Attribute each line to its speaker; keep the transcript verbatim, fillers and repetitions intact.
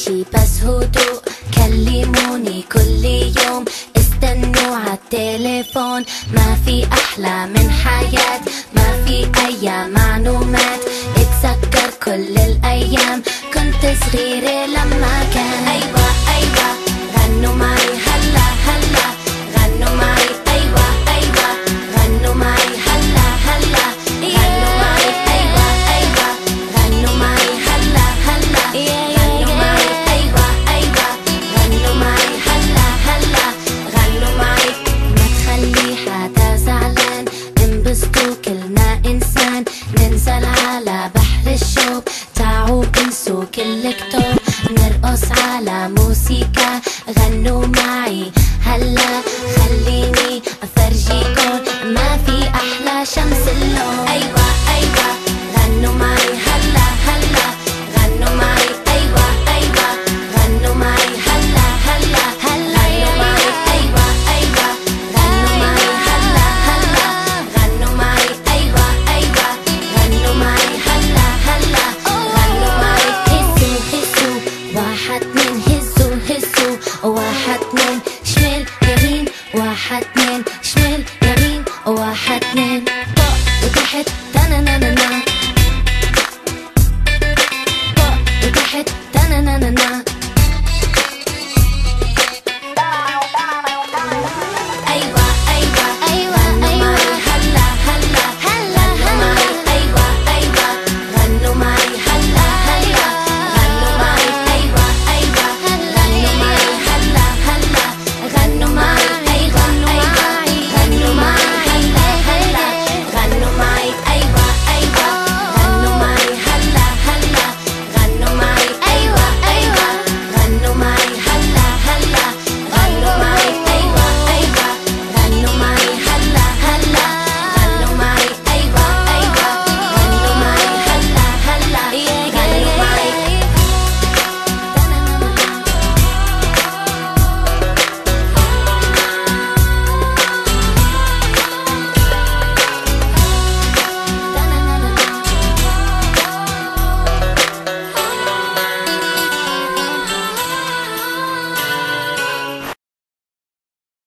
Speaker 1: شي بس هدوء، كلموني كل يوم، استنوا عالتليفون. ما في أحلى من حياة، ما في أي معلومات، اتذكر كل الأيام كنت صغيرة لما كان. أيوة أيوة غنوا معي هلا هلا، غنوا معي أيوة أيوة، غنوا معي هلا هلا، غنوا معي أيوة أيوة، غنوا معي هلا هلا، غنوا معي أيوة أيوة، غنوا معي هلا هلا، غنوا معي. ما تخلي حدا زعلان، انبسطوا كلنا إنسان، ننزل على بحر الشوق، تعوا انسوا كل كتوب.